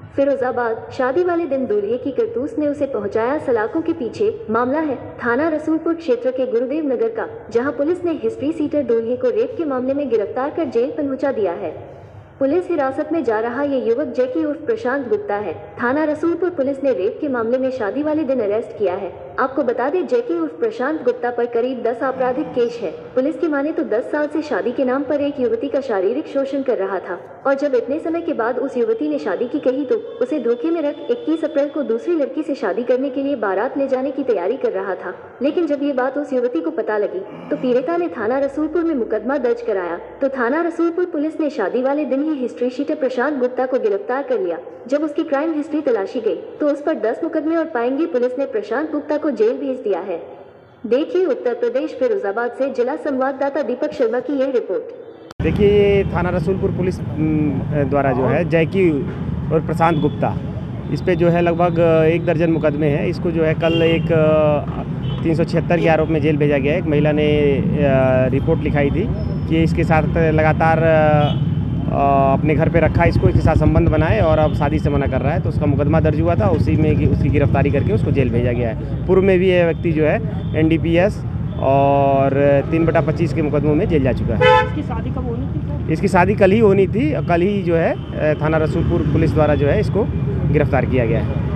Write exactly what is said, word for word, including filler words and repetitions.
फिरोजाबाद, शादी वाले दिन दूल्हे की करतूस ने उसे पहुंचाया सलाखों के पीछे। मामला है थाना रसूलपुर क्षेत्र के गुरुदेव नगर का, जहां पुलिस ने हिस्ट्री सीटर दूल्हे को रेप के मामले में गिरफ्तार कर जेल पहुंचा दिया है। पुलिस हिरासत में जा रहा ये युवक जैकी उर्फ प्रशांत गुप्ता है। थाना रसूलपुर पुलिस ने रेप के मामले में शादी वाले दिन अरेस्ट किया है। आपको बता दें, जैकी उर्फ प्रशांत गुप्ता पर करीब दस आपराधिक केस है। पुलिस की माने तो दस साल से शादी के नाम पर एक युवती का शारीरिक शोषण कर रहा था, और जब इतने समय के बाद उस युवती ने शादी की कही तो उसे धोखे में रख इक्कीस अप्रैल को दूसरी लड़की से शादी करने के लिए बारात ले जाने की तैयारी कर रहा था। लेकिन जब ये बात उस युवती को पता लगी तो पीड़िता ने थाना रसूलपुर में मुकदमा दर्ज कराया। तो थाना रसूलपुर पुलिस ने शादी वाले दिन ही हिस्ट्री शीटर प्रशांत गुप्ता को गिरफ्तार कर लिया। जब उसकी क्राइम हिस्ट्री तलाशी गई तो उस पर दस मुकदमे और पाएंगे पुलिस ने प्रशांत गुप्ता को जेल भेज दिया है। देखिए उत्तर प्रदेश फिरोजाबाद से जिला संवाददाता दीपक शर्मा की यह रिपोर्ट। देखिए, ये थाना रसूलपुर पुलिस द्वारा जो है जैकी और प्रशांत गुप्ता, इस पे जो है लगभग एक दर्जन मुकदमे हैं। इसको जो है कल एक तीन सौ छिहत्तर के आरोप में जेल भेजा गया है। एक महिला ने रिपोर्ट लिखाई थी कि इसके साथ लगातार अपने घर पे रखा, इसको इसके साथ संबंध बनाए और अब शादी से मना कर रहा है, तो उसका मुकदमा दर्ज हुआ था। उसी में उसकी गिरफ्तारी करके उसको जेल भेजा गया है। पूर्व में भी ये व्यक्ति जो है एन डी पी एस और तीन बटा पच्चीस के मुकदमों में जेल जा चुका है। इसकी शादी कब होनी थी सर? इसकी शादी कल ही होनी थी। कल ही जो है थाना रसूलपुर पुलिस द्वारा जो है इसको गिरफ्तार किया गया है।